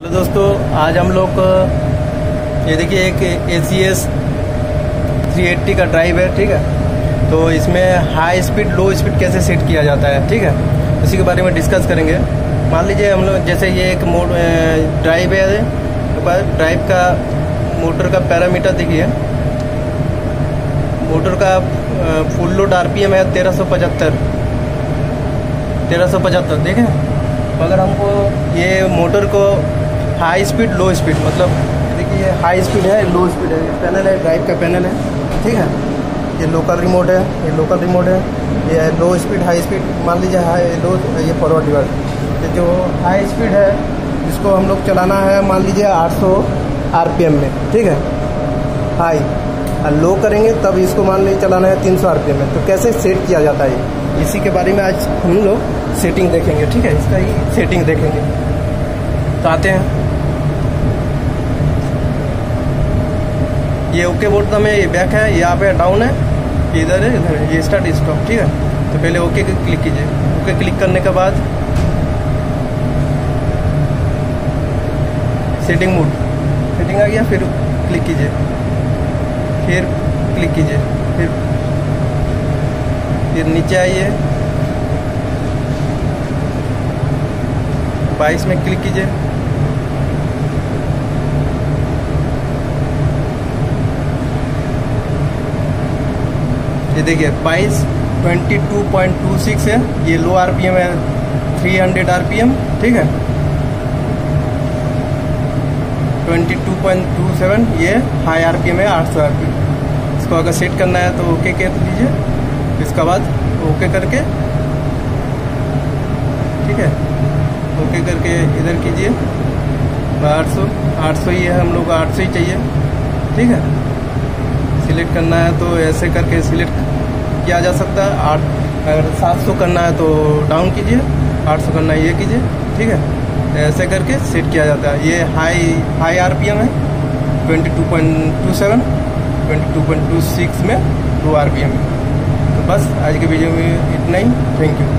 Hello दोस्तों, आज हम लोग ये देखिए एक ACS 380 का ड्राइव है। ठीक है, तो इसमें हाई स्पीड लो स्पीड कैसे सेट किया जाता है, ठीक है, इसी के बारे में डिस्कस करेंगे। मान लीजिए हम लोग जैसे ये एक ड्राइव है, तो ड्राइव का मोटर का पैरामीटर देखिए। मोटर का फुल लोड RPM है 1375 देखें। तो अगर हमको ये मोटर को हाई स्पीड लो स्पीड, मतलब देखिए हाई स्पीड है, लो स्पीड है, पैनल है, ड्राइव का पैनल है, ठीक है। ये लोकल रिमोट है, ये लो स्पीड हाई स्पीड, मान लीजिए हाई लो, ये फॉरवर्ड रिवर्स। ये जो हाई स्पीड है इसको हम लोग चलाना है मान लीजिए 800 RPM में, ठीक है, हाई। और लो करेंगे तब इसको मान लीजिए चलाना है 300 RPM में। तो कैसे सेट किया जाता है इसी के बारे में आज हम लोग सेटिंग देखेंगे, ठीक है, इसका ही सेटिंग देखेंगे। तो आते हैं, ये ओके बोर्ड में ये बैक है, यहाँ पे डाउन है, इधर है, इधर है, ये स्टार्ट स्टॉप, ठीक है। तो पहले ओके क्लिक कीजिए। ओके क्लिक करने के बाद सेटिंग मोड, सेटिंग आ गया, फिर क्लिक कीजिए, फिर क्लिक कीजिए, फिर नीचे आइए, 22 में क्लिक कीजिए। ये देखिए 22.26 है, ये लो RPM है 300 RPM, ठीक है। 22.27 ये हाई RPM है 800 RPM। इसको अगर सेट करना है तो ओके कर लीजिए। इसके बाद ओके करके, ठीक है, ओके करके इधर कीजिए 800 ही है, हम लोग 800 ही चाहिए, ठीक है। सिलेक्ट करना है तो ऐसे करके सिलेक्ट किया जा सकता है। अगर 700 करना है तो डाउन कीजिए, 800 करना है ये कीजिए, ठीक है। ऐसे करके सेट किया जाता है। ये हाई RPM है 22.27, 22.26 में लो RPM है। तो बस आज के वीडियो में इतना ही। Thank you.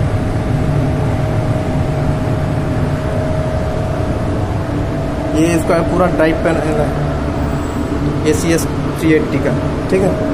ये इसका पूरा ड्राइव पैनल है ACS 380 का, ठीक है।